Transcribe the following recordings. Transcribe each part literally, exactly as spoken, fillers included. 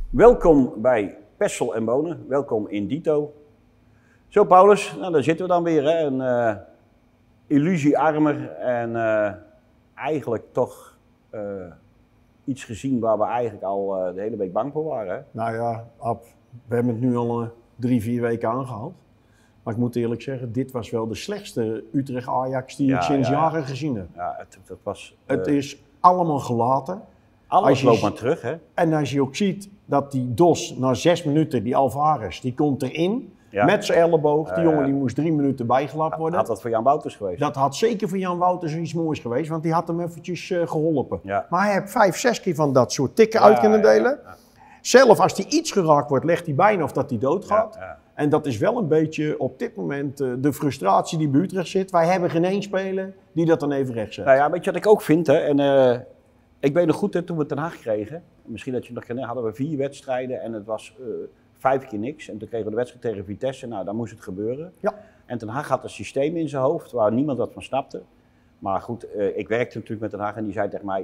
Welkom bij Pessel en Bonen, welkom in Dito. Zo Paulus, nou, daar zitten we dan weer, hè? Een uh, illusiearmer en uh, eigenlijk toch uh, iets gezien waar we eigenlijk al uh, de hele week bang voor waren. Hè? Nou ja, Ab, we hebben het nu al uh, drie, vier weken aangehaald. Maar ik moet eerlijk zeggen, dit was wel de slechtste Utrecht-Ajax die ja, ik sinds ja, jaren gezien heb. Ja, het, het, was, uh, het is allemaal gelaten. Alles loopt maar terug, hè? En als je ook ziet dat die Dos na zes minuten, die Alvarez, die komt erin. Ja. Met zijn elleboog. Die uh, jongen die moest drie minuten bijgelapt worden. Had dat voor Jan Wouters geweest? Dat had zeker voor Jan Wouters iets moois geweest, want die had hem eventjes uh, geholpen. Ja. Maar hij heeft vijf, zes keer van dat soort tikken ja, uit kunnen delen. Ja, ja. Zelf als hij iets geraakt wordt, legt hij bijna of dat hij doodgaat. Ja, ja. En dat is wel een beetje op dit moment uh, de frustratie die bij Utrecht zit. Wij hebben geen één speler die dat dan even recht zet. Nou ja, weet je wat ik ook vind, hè? En, uh, ik weet nog goed, hè, toen we Ten Hag kregen, misschien dat je nog kent, hadden we vier wedstrijden en het was uh, vijf keer niks. En toen kregen we de wedstrijd tegen Vitesse, nou dan moest het gebeuren. Ja. En Ten Hag had een systeem in zijn hoofd waar niemand wat van snapte. Maar goed, uh, ik werkte natuurlijk met Ten Hag en die zei tegen mij,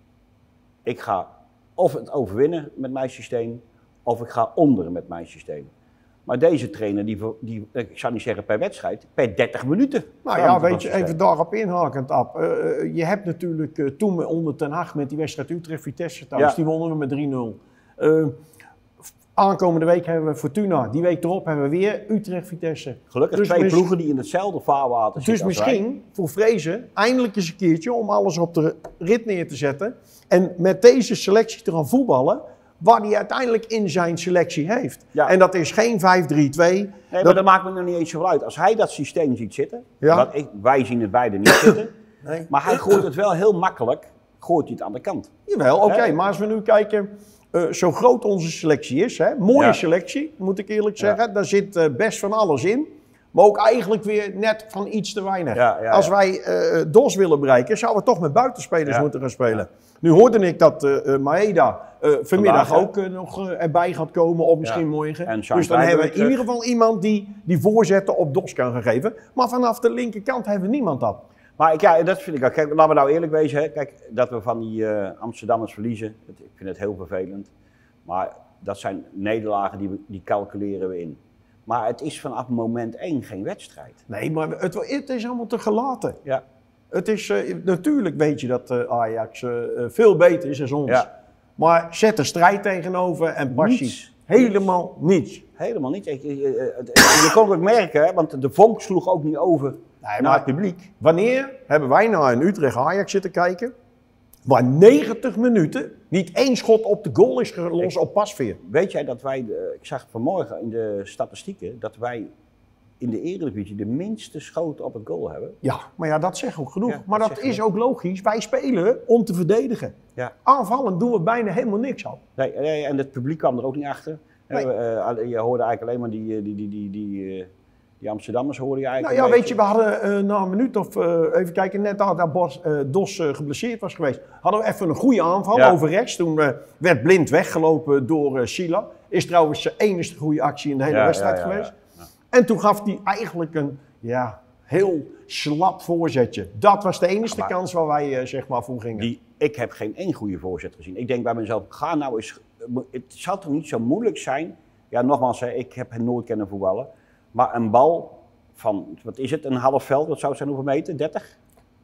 ik ga of het overwinnen met mijn systeem, of ik ga onderen met mijn systeem. Maar deze trainer, die, die, ik zou niet zeggen per wedstrijd, per dertig minuten. Nou ja, weet je, even daarop inhakend, Ab. Uh, je hebt natuurlijk uh, toen onder Ten Hag met die wedstrijd Utrecht-Vitesse thuis, ja. Die wonnen we met drie nul. Uh, aankomende week hebben we Fortuna, die week erop hebben we weer Utrecht-Vitesse. Gelukkig dus twee ploegen die in hetzelfde vaarwater dus zitten. Dus misschien wij. Voor Vrezen eindelijk eens een keertje om alles op de rit neer te zetten. En met deze selectie te gaan voetballen, waar hij uiteindelijk in zijn selectie heeft. Ja. En dat is geen vijf drie twee. Nee, dat... maar dat maakt me nog niet eens zoveel uit. Als hij dat systeem ziet zitten, ja. Wat ik, wij zien het beide niet zitten, nee. Maar hij gooit het wel heel makkelijk, gooit hij het aan de kant. Jawel, oké, okay, maar als we nu kijken, uh, zo groot onze selectie is, hè, mooie ja. selectie, moet ik eerlijk zeggen, ja. Daar zit uh, best van alles in. Maar ook eigenlijk weer net van iets te weinig. Ja, ja, als ja. wij uh, Dos willen bereiken, zouden we toch met buitenspelers ja. moeten gaan spelen. Ja. Nu hoorde ik dat uh, Maeda uh, vanmiddag Vandaag, ook uh, nog uh, erbij gaat komen, of misschien ja. morgen. En dus dan hebben we in ieder geval iemand die die voorzetten op Dos kan gaan geven. Maar vanaf de linkerkant hebben we niemand dat. Maar ik, ja, dat vind ik ook. Kijk, laten we nou eerlijk wezen. Hè. Kijk, dat we van die uh, Amsterdammers verliezen, het, ik vind het heel vervelend. Maar dat zijn nederlagen die, we, die calculeren we in. Maar het is vanaf moment één geen wedstrijd. Nee, maar het, het is allemaal te gelaten. Ja. Het is, uh, natuurlijk weet je dat uh, Ajax uh, veel beter is dan ons. Ja. Maar zet er strijd tegenover en passie. Helemaal niets. Helemaal niet. Je, je, je, je kon het ook merken, hè, want de vonk sloeg ook niet over nee, naar het publiek. Wanneer hebben wij naar een Utrecht-Ajax zitten kijken, waar negentig minuten niet één schot op de goal is gelost op Pasveer? Weet jij dat wij, de, ik zag vanmorgen in de statistieken, dat wij in de Eredivisie de minste schoten op het goal hebben? Ja, maar ja, dat zegt ook genoeg. Ja, maar dat, dat is ook logisch. Wij spelen om te verdedigen. Ja. Aanvallend doen we bijna helemaal niks aan. Nee, nee, en het publiek kwam er ook niet achter. Nee. Uh, je hoorde eigenlijk alleen maar die, die, die, die, die, uh, die Amsterdammers hoorde je eigenlijk. Nou ja, weet je, we hadden uh, na een minuut of uh, even kijken, net dat Bos, uh, Dos uh, geblesseerd was geweest, hadden we even een goede aanval ja. over rechts. Toen uh, werd Blind weggelopen door uh, Sila. Is trouwens zijn enige goede actie in de hele ja, wedstrijd ja, ja, geweest. Ja, ja. En toen gaf hij eigenlijk een ja, heel slap voorzetje. Dat was de enige ja, kans waar wij uh, zeg maar voor gingen. Die, ik heb geen één goede voorzet gezien. Ik denk bij mezelf, ga nou eens, het zal toch niet zo moeilijk zijn. Ja, nogmaals, hè, ik heb hem nooit kennen voetballen. Maar een bal van, wat is het, een half veld, wat zou het zijn, hoeveel meter? dertig?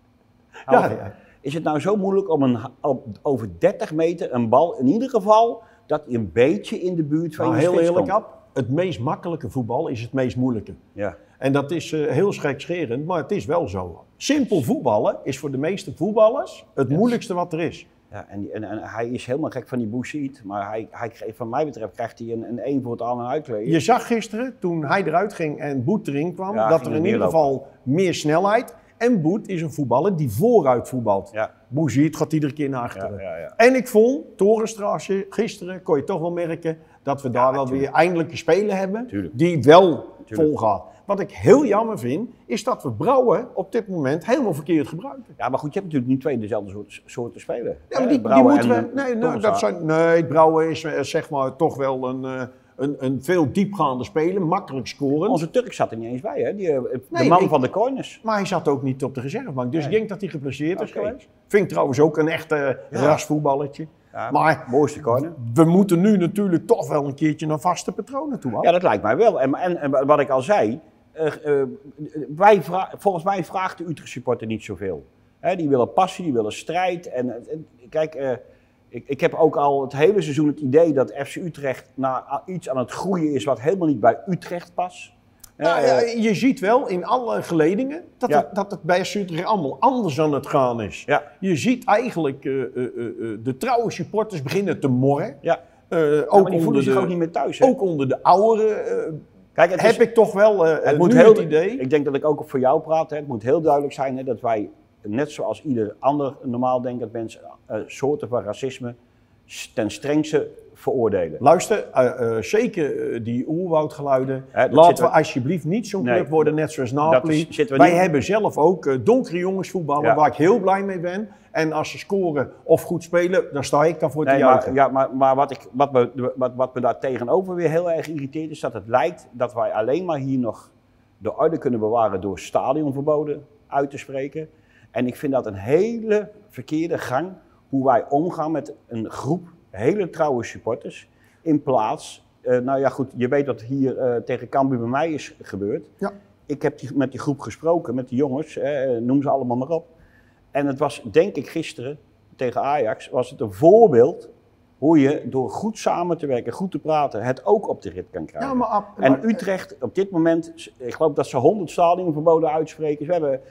Ja, ja. Is het nou zo moeilijk om een, op, over dertig meter een bal, in ieder geval, dat hij een beetje in de buurt van nou, je heel eerlijk, komt? Ab, het meest makkelijke voetbal is het meest moeilijke. Ja. En dat is uh, heel schekscherend, maar het is wel zo. Simpel voetballen is voor de meeste voetballers het ja. moeilijkste wat er is. Ja, en, en, en hij is helemaal gek van die Boussaïd, maar hij, hij kreeg, van mij betreft krijgt hij een, een één voor het aan- en uitkleden. Je zag gisteren, toen hij eruit ging en Boet erin kwam, ja, dat er in ieder geval lopen. meer snelheid. En Boet is een voetballer die vooruit voetbalt. Ja. Boussaïd gaat iedere keer naar achteren. Ja, ja, ja. En ik vond, Torenstraatje, gisteren kon je toch wel merken dat we daar ja, wel tuurlijk. weer eindelijk een speler hebben tuurlijk. die wel tuurlijk. volgaat. Wat ik heel jammer vind, is dat we Brouwer op dit moment helemaal verkeerd gebruiken. Ja, maar goed, je hebt natuurlijk niet twee dezelfde soorten, soorten spelen. Ja, maar die, die moeten we... Nee, nee, dat zijn, nee, Brouwer is zeg maar toch wel een, een, een veel diepgaande speler, makkelijk scoren. Onze Turk zat er niet eens bij, hè? Die, de nee, man ik, van de corners. Maar hij zat ook niet op de reservebank, dus nee. ik denk dat hij geblesseerd is okay. geweest. Vind ik trouwens ook een echte ja. rasvoetballertje. Ja, maar mooiste corner. We moeten nu natuurlijk toch wel een keertje naar vaste patronen toe. Hoor. Ja, dat lijkt mij wel. En, en, en wat ik al zei, uh, uh, wij vra- volgens mij vraagt de Utrecht supporter niet zoveel. He, die willen passie, die willen strijd. En, en kijk, uh, ik, ik heb ook al het hele seizoen het idee dat F C Utrecht naar iets aan het groeien is wat helemaal niet bij Utrecht past. Nou, ja, je ziet wel in alle geledingen dat, ja. het, dat het bij F C Utrecht allemaal anders aan het gaan is. Ja. Je ziet eigenlijk uh, uh, uh, de trouwe supporters beginnen te morren. Ja. Uh, ja, ook maar die voelen de, zich ook niet meer thuis. Hè? Ook onder de ouderen uh, Kijk, het heb is, ik toch wel uh, het nu moet heel, het idee. Ik denk dat ik ook voor jou praat. Hè. Het moet heel duidelijk zijn hè, dat wij, net zoals ieder ander normaal denkend mens, uh, soorten van racisme ten strengste veroordelen. Luister, uh, uh, zeker uh, die oerwoudgeluiden. He, laten we alsjeblieft niet zo'n club nee, worden, net zoals Napoli. Is, wij niet. hebben zelf ook uh, donkere jongensvoetballen, ja. waar ik heel blij mee ben. En als ze scoren of goed spelen, dan sta ik daarvoor nee, te juichen. Maar, ja, maar, maar wat, ik, wat, me, wat, wat me daar tegenover weer heel erg irriteert, is dat het lijkt dat wij alleen maar hier nog de orde kunnen bewaren door stadionverboden uit te spreken. En ik vind dat een hele verkeerde gang, hoe wij omgaan met een groep hele trouwe supporters, in plaats, uh, nou ja goed, je weet wat hier uh, tegen Cambuur bij mij is gebeurd. Ja. Ik heb die, met die groep gesproken, met die jongens, uh, noem ze allemaal maar op. En het was, denk ik gisteren, tegen Ajax, was het een voorbeeld hoe je door goed samen te werken, goed te praten, het ook op de rit kan krijgen. Ja, maar, maar, en Utrecht, op dit moment, ik geloof dat ze honderd stadionverboden uitspreken. We hebben...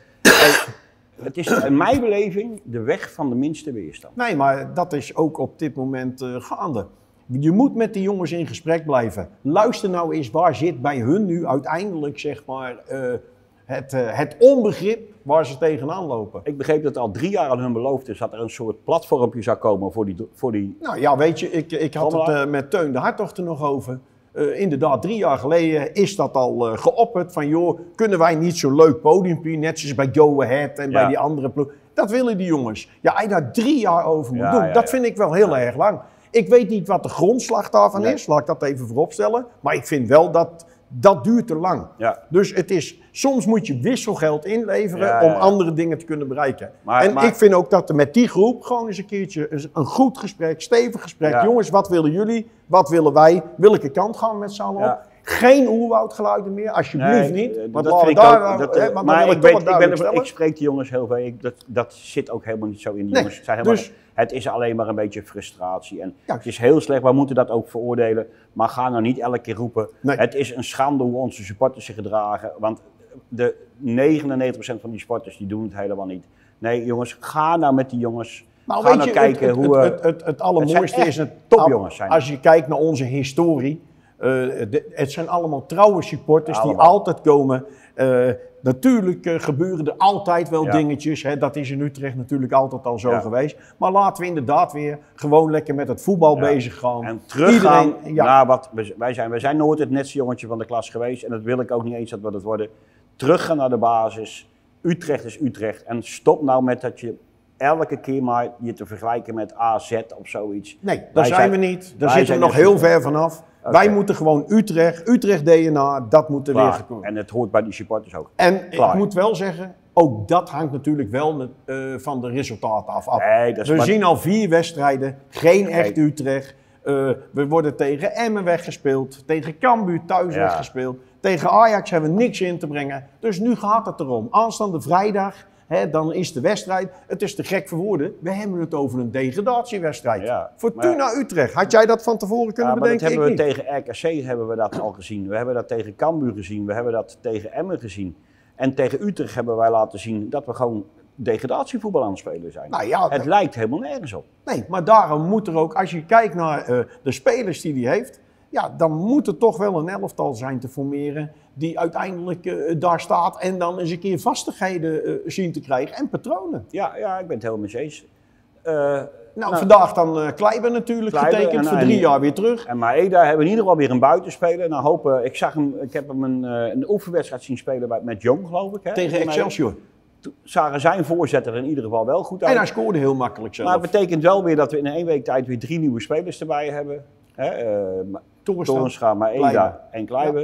Het is in mijn beleving de weg van de minste weerstand. Nee, maar dat is ook op dit moment uh, gaande. Je moet met die jongens in gesprek blijven. Luister nou eens, waar zit bij hun nu uiteindelijk zeg maar, uh, het, uh, het onbegrip waar ze tegenaan lopen. Ik begreep dat al drie jaar aan hun beloofd is dat er een soort platformpje zou komen voor die... Voor die... Nou ja, weet je, ik, ik had het uh, met Teun de Hartog er nog over. Uh, inderdaad, drie jaar geleden is dat al uh, geopperd van joh, kunnen wij niet zo'n leuk podiumpje, net zoals bij Go Ahead en ja. bij die andere ploeg. Dat willen die jongens. Ja, hij daar drie jaar over moet ja, doen, ja, dat ja. vind ik wel heel ja. erg lang. Ik weet niet wat de grondslag daarvan nee. is, laat ik dat even vooropstellen. Maar ik vind wel dat dat duurt te lang. Ja. Dus het is, soms moet je wisselgeld inleveren ja, ja, ja. om andere dingen te kunnen bereiken. Maar, en maar, ik vind ook dat er met die groep gewoon eens een keertje een goed gesprek, stevig gesprek. Ja. Jongens, wat willen jullie? Wat willen wij? Welke kant gaan we met z'n allen ja. op? Geen oerwoudgeluiden meer, alsjeblieft nee, niet. Want dat vind daar, ik ook, dat, hè, maar maar ik, weet, ik, ben er, ik spreek die jongens heel veel. Ik, dat, dat zit ook helemaal niet zo in die nee, jongens. Zijn dus, het is alleen maar een beetje frustratie. En ja. het is heel slecht, we moeten dat ook veroordelen. Maar ga nou niet elke keer roepen. Nee. Het is een schande hoe onze supporters zich gedragen. Want de negenennegentig procent van die sporters die doen het helemaal niet. Nee jongens, ga nou met die jongens. Nou, ga weet nou je, kijken het, hoe... Het, het, het, het allermooiste is het topjongens zijn. Als je kijkt naar onze historie. Uh, de, het zijn allemaal trouwe supporters allemaal. die altijd komen. Uh, natuurlijk uh, gebeuren er altijd wel ja. dingetjes. Hè? Dat is in Utrecht natuurlijk altijd al zo ja. geweest. Maar laten we inderdaad weer gewoon lekker met het voetbal ja. bezig gaan. En teruggaan Iedereen, ja. naar wat wij zijn. Wij zijn nooit het netste jongetje van de klas geweest. En dat wil ik ook niet eens dat we dat worden. Teruggaan naar de basis. Utrecht is Utrecht. En stop nou met dat je elke keer maar je te vergelijken met A Z of zoiets. Nee, daar zijn, zijn we niet. Daar zitten we nog heel ver vanaf. Okay. Wij moeten gewoon Utrecht, Utrecht D N A, dat moet er weer gekomen. En het hoort bij die supporters ook. En Klaar. ik moet wel zeggen, ook dat hangt natuurlijk wel met, uh, van de resultaten af. Nee, dat is we maar... zien al vier wedstrijden, geen nee. echt Utrecht. Uh, we worden tegen Emmen weggespeeld, tegen Cambuur thuis ja. weggespeeld. Tegen Ajax hebben we niks in te brengen. Dus nu gaat het erom. Aanstaande vrijdag... He, dan is de wedstrijd, het is te gek voor woorden, we hebben het over een degradatiewedstrijd. Ja, Fortuna maar, Utrecht, had jij dat van tevoren kunnen ja, bedenken? Dat hebben we tegen R K C hebben we dat al gezien, we hebben dat tegen Cambuur gezien, we hebben dat tegen Emmen gezien. En tegen Utrecht hebben wij laten zien dat we gewoon degradatievoetbal aan het spelen zijn. Nou ja, het dat... lijkt helemaal nergens op. Nee, maar daarom moet er ook, als je kijkt naar uh, de spelers die hij heeft, ja, dan moet er toch wel een elftal zijn te formeren die uiteindelijk uh, daar staat en dan eens een keer vastigheden uh, zien te krijgen en patronen. Ja, ja, ik ben het helemaal mee eens. Uh, nou, nou, vandaag dan uh, Kleiber natuurlijk Kleiber getekend en, voor drie en, jaar weer terug. En Maeda hebben we in ieder geval weer een buitenspeler. Nou, hopen, ik, zag hem, ik heb hem een, een oefenwedstrijd zien spelen bij, met Jong, geloof ik. Hè? Tegen Excelsior. Toen zagen zijn voorzetter in ieder geval wel goed uit. En hij scoorde heel makkelijk zelf. Maar het betekent wel weer dat we in één week tijd weer drie nieuwe spelers erbij hebben. Hè? Uh, Torenstra, Maeda en Kleiber. Ja.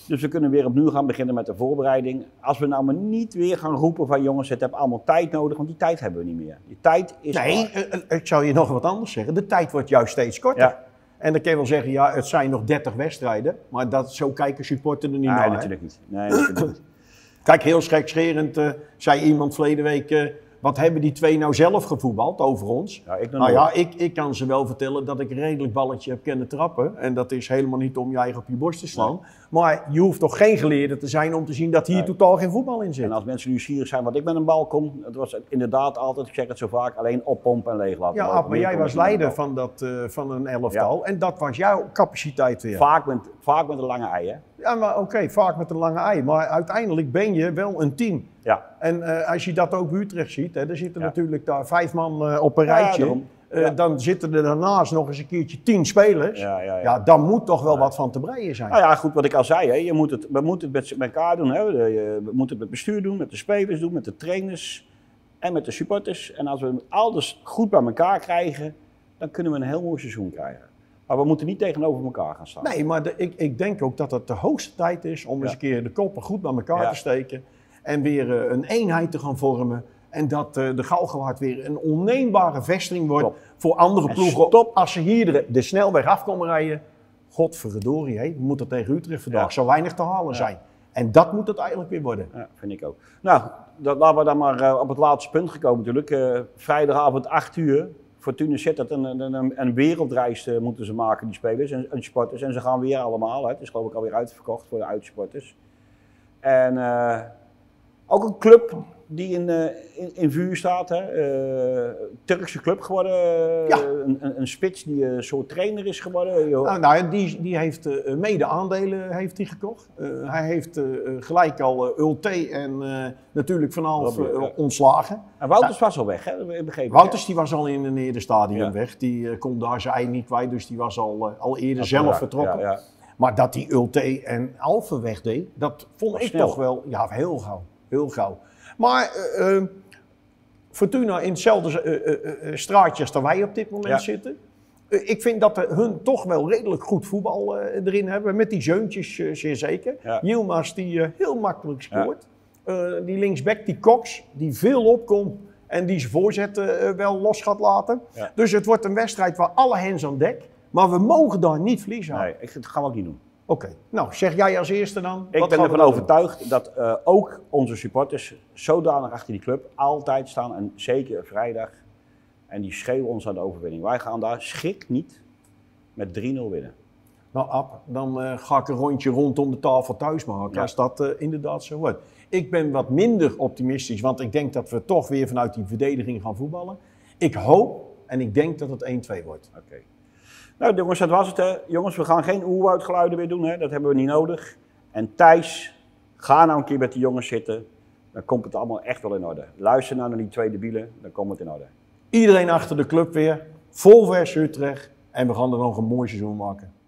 Dus we kunnen weer opnieuw gaan beginnen met de voorbereiding. Als we nou maar niet weer gaan roepen van jongens, het heeft allemaal tijd nodig, want die tijd hebben we niet meer. Die tijd is Nee, uh, ik zou je nog wat anders zeggen. De tijd wordt juist steeds korter. Ja. En dan kun je wel zeggen, ja, het zijn nog dertig wedstrijden, maar dat, zo kijken supporters er niet nee, naar. Natuurlijk niet. Nee, natuurlijk niet. Kijk, heel schekscherend uh, zei iemand verleden week, uh, wat hebben die twee nou zelf gevoetbald over ons? Ja, ik nou ja, ik, ik kan ze wel vertellen dat ik een redelijk balletje heb kunnen trappen. En dat is helemaal niet om je eigen op je borst te slaan. Nee. Maar je hoeft toch geen geleerde te zijn om te zien dat hier nee. totaal geen voetbal in zit. En als mensen nieuwsgierig zijn wat ik met een bal kom, het was inderdaad altijd, ik zeg het zo vaak, alleen oppompen en leeg laten. Ja, Ab, maar jij was leider van, dat, uh, van een elftal ja. en dat was jouw capaciteit weer. Vaak met, vaak met een lange ei, hè? Ja, maar oké, okay, vaak met een lange ei. Maar uiteindelijk ben je wel een team. Ja. En uh, als je dat ook bij Utrecht ziet, hè, er zitten ja. natuurlijk daar vijf man uh, op een rijtje. Ja, uh, ja. Dan zitten er daarnaast nog eens een keertje tien spelers. Ja, ja, ja. ja dan moet toch wel ja. wat van te breien zijn. Nou ja, goed, wat ik al zei, hè, je moet het, we moeten het met elkaar doen. Hè. We moeten het met het bestuur doen, met de spelers doen, met de trainers en met de supporters. En als we alles goed bij elkaar krijgen, dan kunnen we een heel mooi seizoen krijgen. Maar we moeten niet tegenover elkaar gaan staan. Nee, maar de, ik, ik denk ook dat het de hoogste tijd is om ja. eens een keer de koppen goed bij elkaar ja. te steken. En weer uh, een eenheid te gaan vormen. En dat uh, de Galgenwaard weer een onneembare vesting wordt Top. voor andere en ploegen. Top. Als ze hier de, de snelweg af komen rijden. Godverdorie, hé, we moeten tegen Utrecht vandaag. Ja. Zo weinig te halen ja. zijn. En dat moet het eigenlijk weer worden. Ja, vind ik ook. Nou, dat, laten we dan maar uh, op het laatste punt gekomen natuurlijk. Uh, vrijdagavond acht uur. Fortuna Sittard een, een, een, een wereldreis uh, moeten ze maken, die spelers en, en sporters. En ze gaan weer allemaal. Hè. Het is geloof ik alweer uitverkocht voor de uitsporters. En uh, ook een club die in, uh, in, in vuur staat. Hè. Uh, Turkse club geworden. Ja. Een, een, een spits die een soort trainer is geworden. Nou, nou, die, die heeft uh, mede aandelen heeft hij gekocht. Uh, hij heeft uh, gelijk al uh, Ulte en uh, natuurlijk Van Alf uh, ja. ontslagen. En Wouters ja. was al weg, hè? Begrepen, Wouters die was al in een eerder stadium ja. weg. Die uh, kon daar zijn ei niet kwijt, dus die was al, uh, al eerder dat zelf raak. vertrokken. Ja, ja. Maar dat die Ulte en Alphen wegdeed, dat vond ik snel. toch wel ja, heel gauw. Heel gauw. Maar uh, uh, Fortuna in hetzelfde uh, uh, uh, straatje als dat wij op dit moment ja. zitten. Uh, ik vind dat hun toch wel redelijk goed voetbal uh, erin hebben. Met die zeuntjes uh, zeer zeker. Ja. Yilmaz die uh, heel makkelijk scoort. Ja. Uh, die linksback, die Cox, die veel opkomt. En die zijn voorzetten uh, wel los gaat laten. Ja. Dus het wordt een wedstrijd waar alle hens aan dek. Maar we mogen daar niet verliezen. Nee, ik, dat gaan we ook niet doen. Oké, okay. Nou zeg jij als eerste dan. Ik ben ervan overtuigd dat uh, ook onze supporters zodanig achter die club altijd staan. En zeker vrijdag. En die schreeuwen ons aan de overwinning. Wij gaan daar schrik niet met drie nul winnen. Nou Ab, dan uh, ga ik een rondje rondom de tafel thuis maken. Ja. Als dat uh, inderdaad zo wordt. Ik ben wat minder optimistisch. Want ik denk dat we toch weer vanuit die verdediging gaan voetballen. Ik hoop en ik denk dat het één twee wordt. Oké. Okay. Nou jongens, dat was het hè. Jongens, we gaan geen oerwoudgeluiden meer doen hè. Dat hebben we niet nodig. En Thijs, ga nou een keer met die jongens zitten. Dan komt het allemaal echt wel in orde. Luister nou naar die twee debielen, dan komt het in orde. Iedereen achter de club weer. Vol vers Utrecht. En we gaan er nog een mooi seizoen maken.